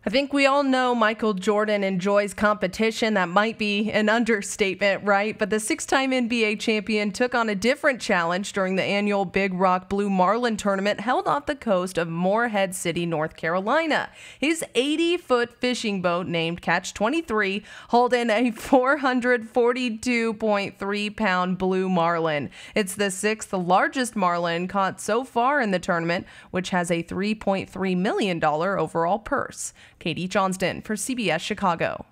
I think we all know Michael Jordan enjoys competition. That might be an understatement, right? But the six-time NBA champion took on a different challenge during the annual Big Rock Blue Marlin tournament held off the coast of Morehead City, North Carolina. His 80-foot fishing boat named Catch 23 hauled in a 442.3-pound blue marlin. It's the sixth largest marlin caught so far in the tournament, which has a $3.3 million overall purse. Katie Johnston for CBS Chicago.